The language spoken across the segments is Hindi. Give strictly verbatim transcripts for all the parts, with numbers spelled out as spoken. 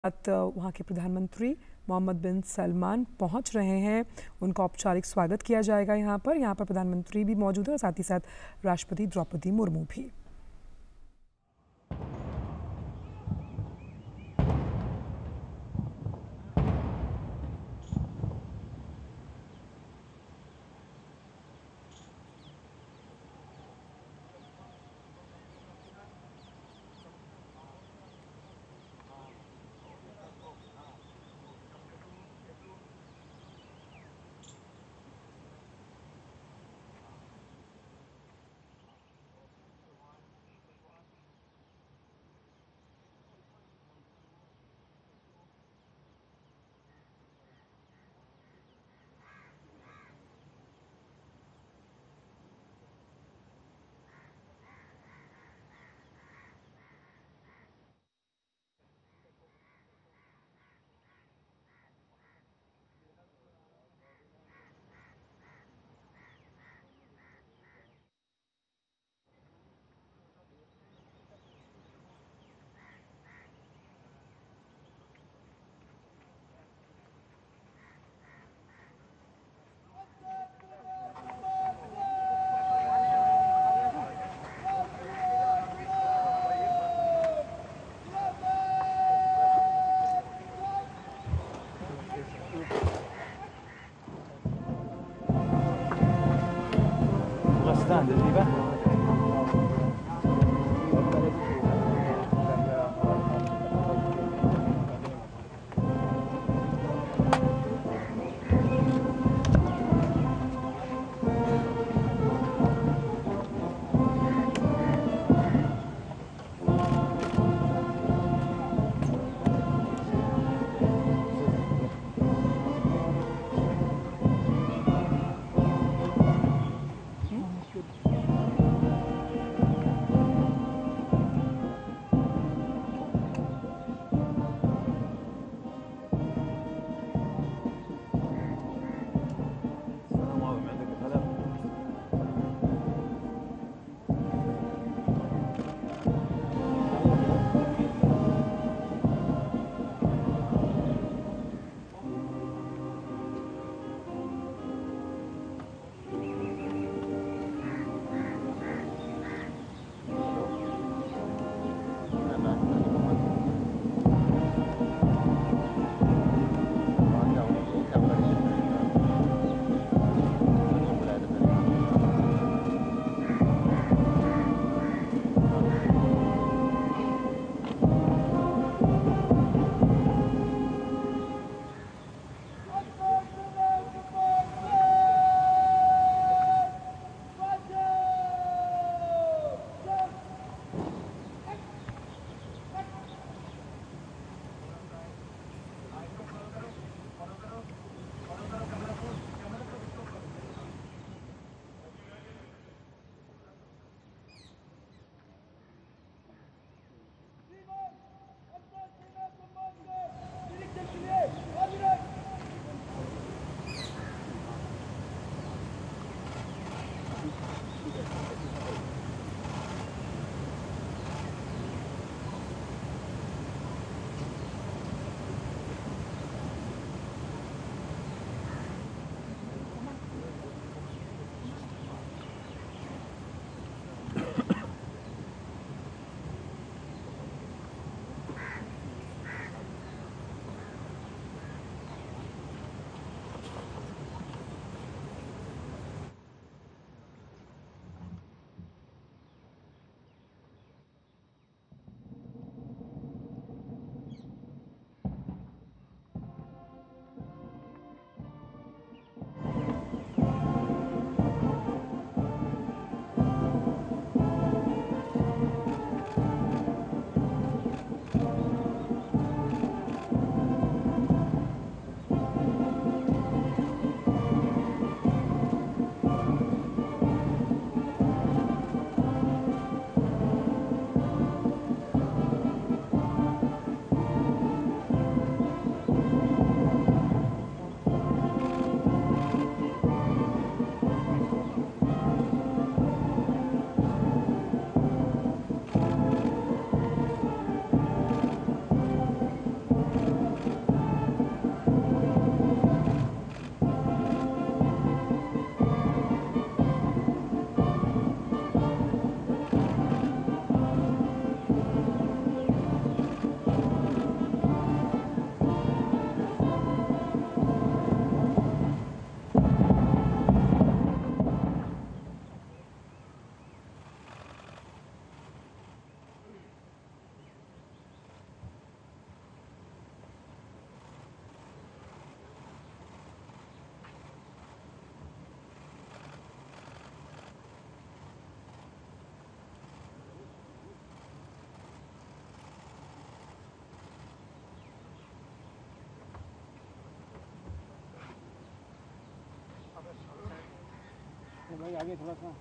वहाँ के प्रधानमंत्री मोहम्मद बिन सलमान पहुँच रहे हैं। उनका औपचारिक स्वागत किया जाएगा। यहाँ पर यहाँ पर प्रधानमंत्री भी मौजूद है और साथ ही साथ राष्ट्रपति द्रौपदी मुर्मू भी। Bastante, viva. Hmm? भाई आगे थोड़ा सा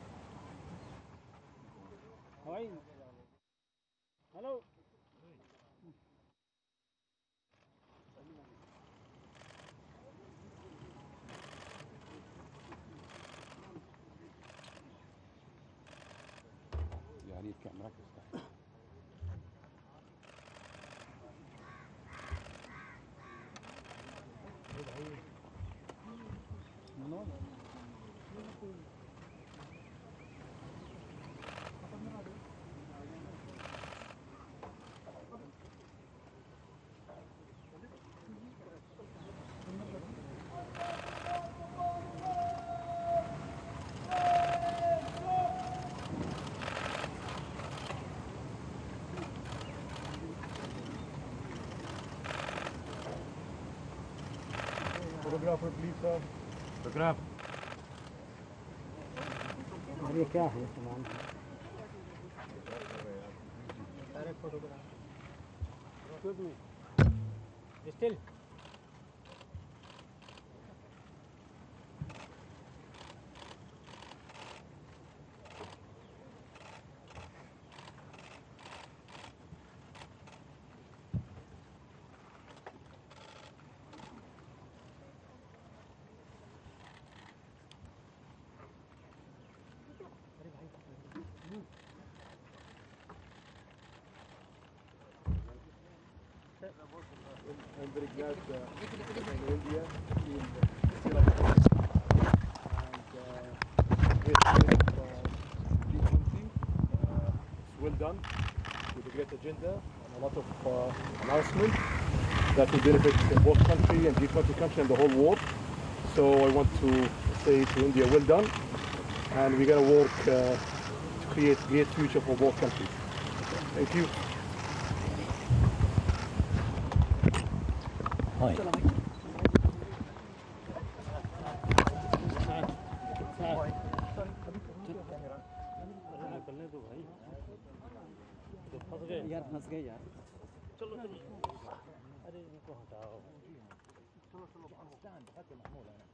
भाई hello يعني يبقى مركز تحت photographer please sir photograph ये क्या है सामान सारे photograph still I'm very glad uh, in India in Sri Lanka and uh, great uh, G twenty. Uh, it's well done with a great agenda and a lot of uh, announcements that will benefit both country and G twenty country and the whole world. So I want to say to India, well done, and we're going to work uh, to create great future for both countries. Thank you. Hi. निकलने दो भाई तो फंस गए यार फंस गए यार चलो चलो अरे इनको हटाओ चलो चलो